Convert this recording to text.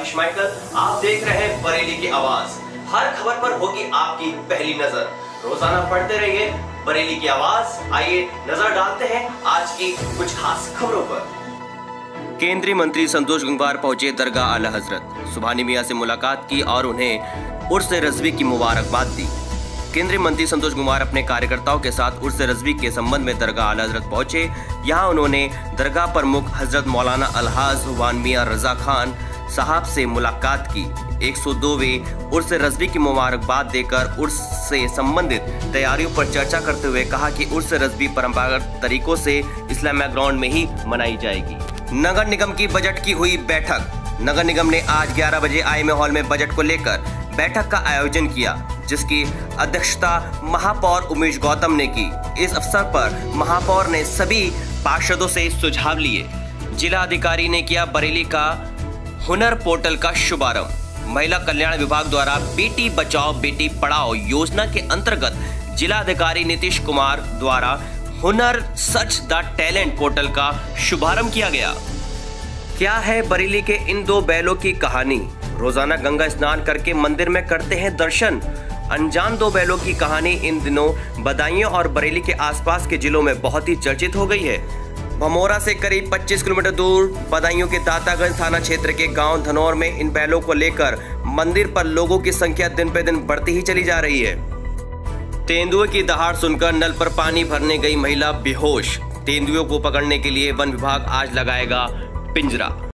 आशीष Michael, आप देख रहे हैं बरेली की आवाज। हर खबर पर होगी आपकी पहली नजर। रोजाना पढ़ते रहिए बरेली की आवाज। आइए नजर डालते हैं आज की कुछ खास खबरों पर। केंद्रीय मंत्री संतोष गंगवार पहुंचे दरगाह आला हजरत। सुभानी मियां से मुलाकात की और उन्हें उर्स रज़वी की मुबारकबाद दी। केंद्रीय मंत्री संतोष गंगवार अपने कार्यकर्ताओं के साथ उर्स रज़वी के संबंध में दरगाह आला हजरत पहुंचे। यहां उन्होंने दरगाह प्रमुख हजरत मौलाना अलहाज सुभान मियां रजा खान साहब से मुलाकात की। 102वें उर्स रज़वी की मुबारकबाद देकर उर्स से संबंधित तैयारियों पर चर्चा करते हुए कहा कि उर्स रज़वी परंपरागत तरीकों से इस्लामिया ग्राउंड में ही मनाई जाएगी। नगर निगम की बजट की हुई बैठक। नगर निगम ने आज 11 बजे आईएमए हॉल में बजट को लेकर बैठक का आयोजन किया, जिसकी अध्यक्षता महापौर उमेश गौतम ने की। इस अवसर पर महापौर ने सभी पार्षदों से सुझाव लिए। जिला अधिकारी ने किया बरेली का हुनर पोर्टल का शुभारंभ। महिला कल्याण विभाग द्वारा बेटी बचाओ बेटी पढ़ाओ योजना के अंतर्गत जिला अधिकारी नीतीश कुमार द्वारा हुनर सर्च द टैलेंट पोर्टल का शुभारंभ किया गया। क्या है बरेली के इन दो बैलों की कहानी? रोजाना गंगा स्नान करके मंदिर में करते हैं दर्शन। अनजान दो बैलों की कहानी इन दिनों बदायूं और बरेली के आसपास के जिलों में बहुत ही चर्चित हो गई है। भमोरा से करीब 25 किलोमीटर दूर बदायूं के दातागंज थाना क्षेत्र के गांव धनौर में इन बैलों को लेकर मंदिर पर लोगों की संख्या दिन पे दिन बढ़ती ही चली जा रही है। तेंदुए की दहाड़ सुनकर नल पर पानी भरने गई महिला बेहोश। तेंदुओं को पकड़ने के लिए वन विभाग आज लगाएगा पिंजरा।